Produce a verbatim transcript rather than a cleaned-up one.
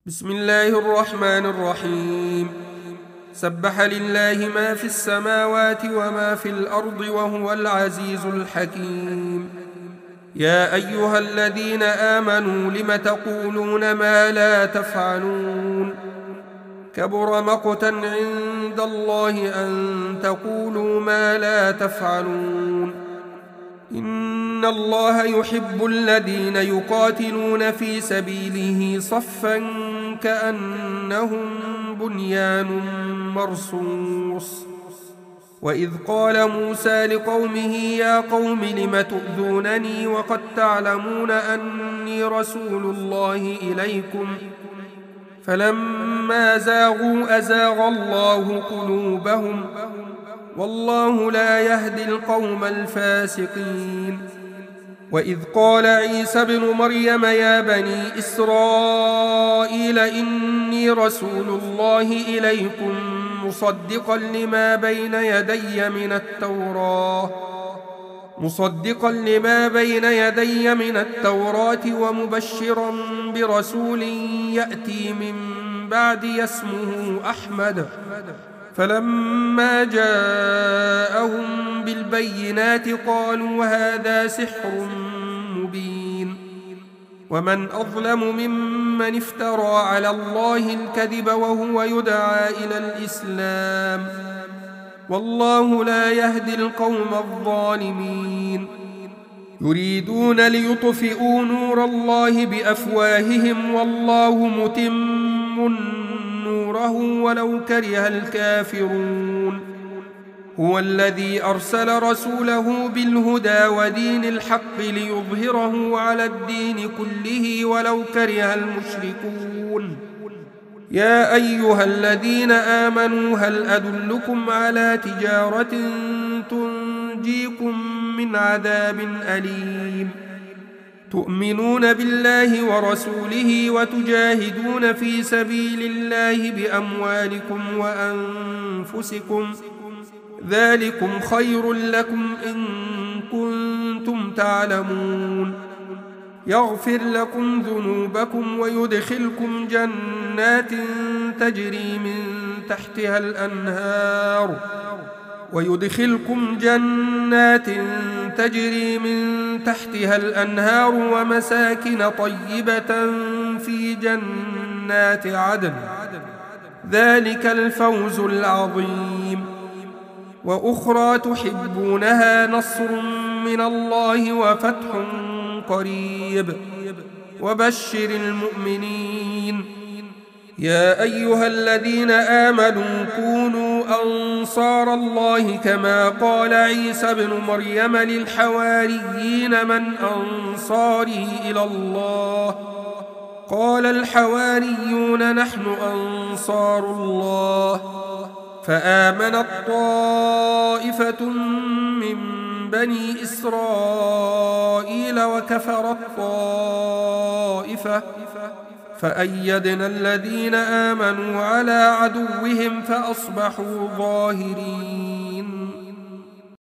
بسم الله الرحمن الرحيم. سبح لله ما في السماوات وما في الأرض وهو العزيز الحكيم. يا أيها الذين آمنوا لم تقولون ما لا تفعلون؟ كبر مقتا عند الله أن تقولوا ما لا تفعلون. إن الله يحب الذين يقاتلون في سبيله صفا كأنهم بنيان مرصوص. وإذ قال موسى لقومه يا قوم لم تؤذونني وقد تعلمون أني رسول الله إليكم فلما زاغوا أزاغ الله قلوبهم والله لا يهدي القوم الفاسقين. وإذ قال عيسى ابن مريم يا بني إسرائيل إني رسول الله إليكم مصدقا لما بين يدي من التوراة مصدقا لما بين يدي من التوراة ومبشرا برسول يأتي من بعدي اسمه أحمد. فلما جاءهم بالبينات قالوا هذا سحر مبين. ومن أظلم ممن افترى على الله الكذب وهو يدعى إلى الإسلام والله لا يهدي القوم الظالمين. يريدون ليطفئوا نور الله بأفواههم والله متم نوره ولو كره الكافرون. هو الذي أرسل رسوله بالهدى ودين الحق ليظهره على الدين كله ولو كره المشركون. يا أيها الذين آمنوا هل أدلكم على تجارة تنجيكم من عذاب أليم تؤمنون بالله ورسوله وتجاهدون في سبيل الله بأموالكم وأنفسكم ذلكم خير لكم إن كنتم تعلمون. يغفر لكم ذنوبكم ويدخلكم جنات تجري من تحتها الأنهار ويدخلكم جنات تجري من تحتها الأنهار ومساكن طيبة في جنات عدن ذلك الفوز العظيم. وأخرى تحبونها نصر من الله وفتح قريب وبشر المؤمنين. يا أيها الذين آمنوا كونوا أنصار الله كما قال عيسى ابن مريم للحواريين من أنصاري إلى الله قال الحواريون نحن أنصار الله. فآمنت طائفة من بني إسرائيل وكفرت طائفة فأيدنا الذين آمنوا على عدوهم فأصبحوا ظاهرين.